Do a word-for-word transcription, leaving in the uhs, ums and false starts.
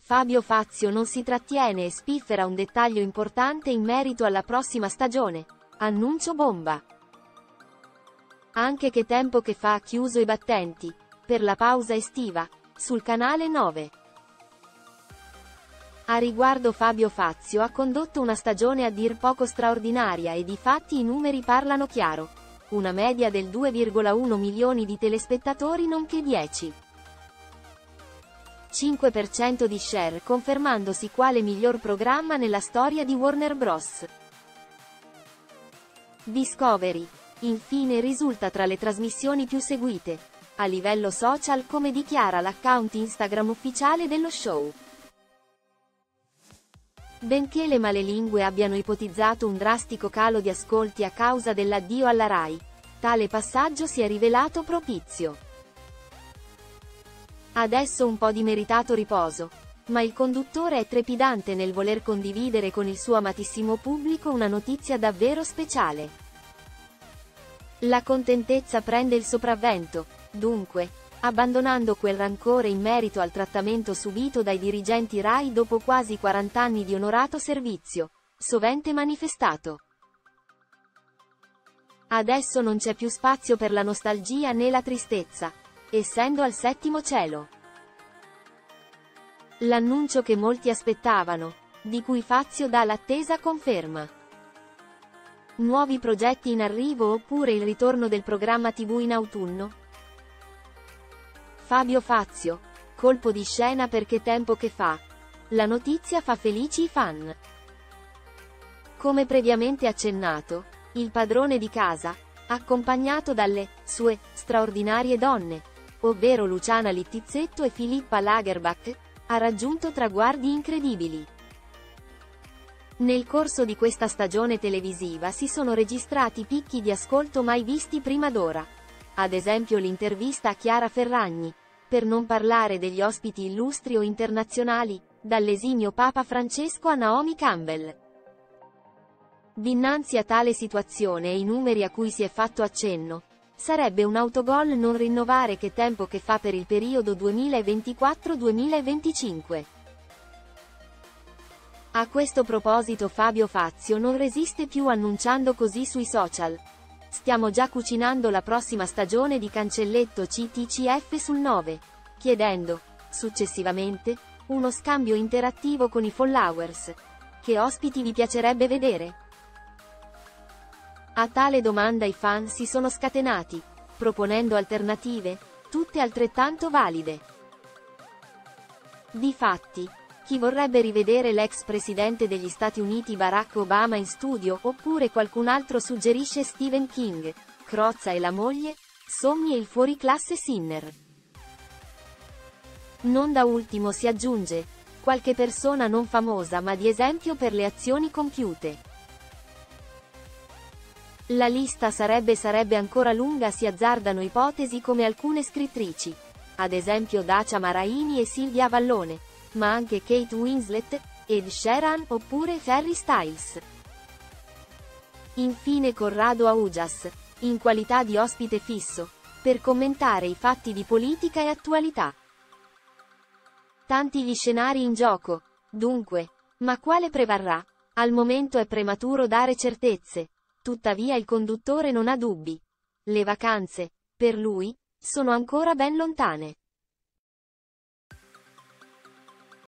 Fabio Fazio non si trattiene e spiffera un dettaglio importante in merito alla prossima stagione. Annuncio bomba. Anche Che tempo che fa ha chiuso i battenti, per la pausa estiva, sul canale nove. A riguardo Fabio Fazio ha condotto una stagione a dir poco straordinaria e difatti i numeri parlano chiaro. Una media del due virgola uno milioni di telespettatori nonché dieci virgola cinque per cento di share, confermandosi quale miglior programma nella storia di Warner Bros. Discovery, infine, risulta tra le trasmissioni più seguite, a livello social, come dichiara l'account Instagram ufficiale dello show. Benché le malelingue abbiano ipotizzato un drastico calo di ascolti a causa dell'addio alla Rai, tale passaggio si è rivelato propizio. Adesso un po' di meritato riposo, ma il conduttore è trepidante nel voler condividere con il suo amatissimo pubblico una notizia davvero speciale. La contentezza prende il sopravvento, dunque, abbandonando quel rancore in merito al trattamento subito dai dirigenti Rai dopo quasi quaranta anni di onorato servizio, sovente manifestato. Adesso non c'è più spazio per la nostalgia né la tristezza, essendo al settimo cielo. L'annuncio che molti aspettavano, di cui Fazio dà l'attesa conferma. Nuovi progetti in arrivo oppure il ritorno del programma tivù in autunno? Fabio Fazio, colpo di scena per Che tempo che fa. La notizia fa felici i fan. Come previamente accennato, il padrone di casa, accompagnato dalle sue straordinarie donne, ovvero Luciana Littizzetto e Filippa Lagerbach, ha raggiunto traguardi incredibili. Nel corso di questa stagione televisiva si sono registrati picchi di ascolto mai visti prima d'ora. Ad esempio l'intervista a Chiara Ferragni, per non parlare degli ospiti illustri o internazionali, dall'esimio Papa Francesco a Naomi Campbell. Dinanzi a tale situazione e i numeri a cui si è fatto accenno, sarebbe un autogol non rinnovare Che tempo che fa per il periodo duemilaventiquattro duemilaventicinque. A questo proposito Fabio Fazio non resiste più annunciando così sui social: stiamo già cucinando la prossima stagione di Cancelletto C T C F sul nove, chiedendo, successivamente, uno scambio interattivo con i followers. Che ospiti vi piacerebbe vedere? A tale domanda i fan si sono scatenati, proponendo alternative, tutte altrettanto valide. Difatti, chi vorrebbe rivedere l'ex presidente degli Stati Uniti Barack Obama in studio, oppure qualcun altro suggerisce Stephen King, Crozza e la moglie, Somni e il fuoriclasse Sinner. Non da ultimo si aggiunge, qualche persona non famosa ma di esempio per le azioni compiute. La lista sarebbe sarebbe ancora lunga, si azzardano ipotesi come alcune scrittrici, ad esempio Dacia Maraini e Silvia Avallone, ma anche Kate Winslet, Ed Sheeran oppure Harry Styles. Infine Corrado Augias, in qualità di ospite fisso, per commentare i fatti di politica e attualità. Tanti gli scenari in gioco, dunque, ma quale prevarrà? Al momento è prematuro dare certezze. Tuttavia il conduttore non ha dubbi. Le vacanze, per lui, sono ancora ben lontane.